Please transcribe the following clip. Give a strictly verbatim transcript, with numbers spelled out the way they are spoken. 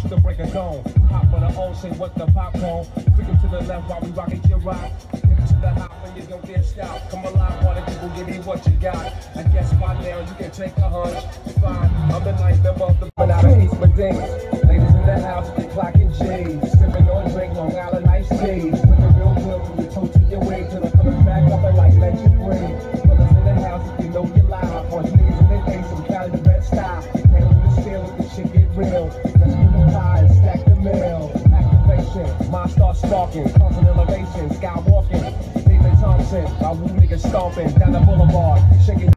the break of dawn. Hop on the ocean, what the popcorn. Freaking to the left while we rockin' your rock. Hip to the hop and you don't dare stop. Come alive, party people, give me what you got. I guess by now you can take a hunch. Fine, I'm the night member of the but out of East Medina. Ladies in the house, they clocking J's. Sipping on drink, Long Island iced tea. Looking real good when you toe to your way. Till I come back up and like let you breathe. Brothers in the house, if you know you're live. Punch niggas in the face, I'm counting the best style. Handle the steel if this shit get real. Let's get the pie and stack the mail. Activation, mind starts stalking. Constant elevation, skywalking. David Thompson, my woo niggas stomping down the boulevard, shaking.